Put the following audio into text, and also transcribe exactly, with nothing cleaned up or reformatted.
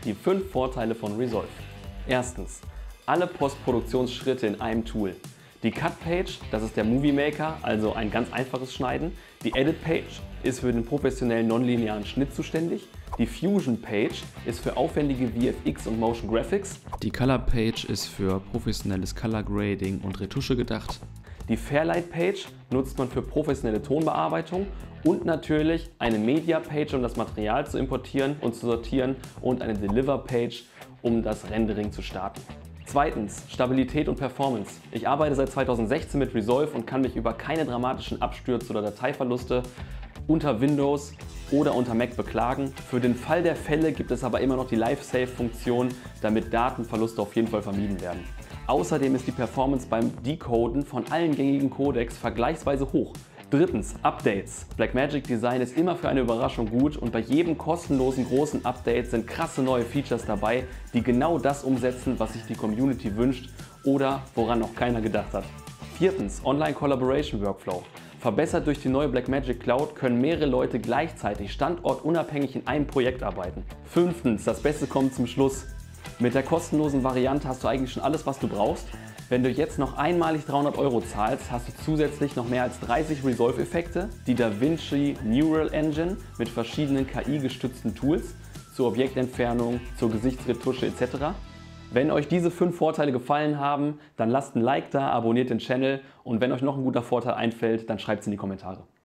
die fünf Vorteile von Resolve. Erstens, alle Postproduktionsschritte in einem Tool. Die Cut-Page, das ist der Movie Maker, also ein ganz einfaches Schneiden. Die Edit-Page ist für den professionellen nonlinearen Schnitt zuständig. Die Fusion-Page ist für aufwendige V F X und Motion Graphics. Die Color-Page ist für professionelles Color Grading und Retusche gedacht. Die Fairlight-Page nutzt man für professionelle Tonbearbeitung und natürlich eine Media-Page, um das Material zu importieren und zu sortieren, und eine Deliver-Page, um das Rendering zu starten. Zweitens, Stabilität und Performance. Ich arbeite seit zweitausendsechzehn mit Resolve und kann mich über keine dramatischen Abstürze oder Dateiverluste unter Windows oder unter Mac beklagen. Für den Fall der Fälle gibt es aber immer noch die Live-Save-Funktion, damit Datenverluste auf jeden Fall vermieden werden. Außerdem ist die Performance beim Decoden von allen gängigen Codecs vergleichsweise hoch. Drittens, Updates. Blackmagic Design ist immer für eine Überraschung gut und bei jedem kostenlosen großen Update sind krasse neue Features dabei, die genau das umsetzen, was sich die Community wünscht oder woran noch keiner gedacht hat. Viertens, Online Collaboration Workflow. Verbessert durch die neue Blackmagic Cloud können mehrere Leute gleichzeitig standortunabhängig in einem Projekt arbeiten. Fünftens, das Beste kommt zum Schluss. Mit der kostenlosen Variante hast du eigentlich schon alles, was du brauchst. Wenn du jetzt noch einmalig dreihundert Euro zahlst, hast du zusätzlich noch mehr als dreißig Resolve-Effekte, die DaVinci Neural Engine mit verschiedenen K I-gestützten Tools zur Objektentfernung, zur Gesichtsretusche et cetera. Wenn euch diese fünf Vorteile gefallen haben, dann lasst ein Like da, abonniert den Channel und wenn euch noch ein guter Vorteil einfällt, dann schreibt es in die Kommentare.